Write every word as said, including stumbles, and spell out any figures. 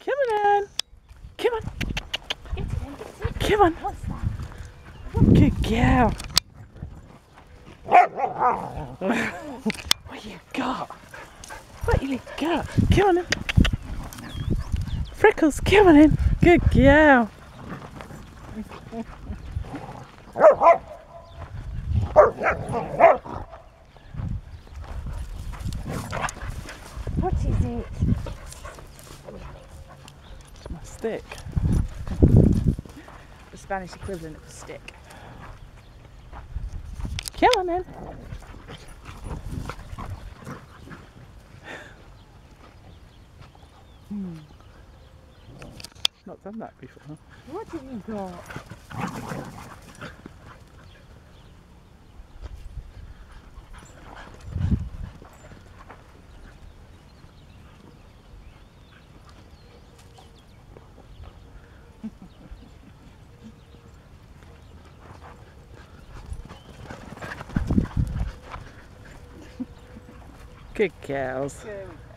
Come on, come on, Get it in, get it. come on. What's that? Good girl. What you got? What you got? Come on in. Freckles, come on in. Good girl. What is it? It's my stick. The Spanish equivalent of a stick. Come on in. Hmm. Not done that before. What have you got? Good girls. Good.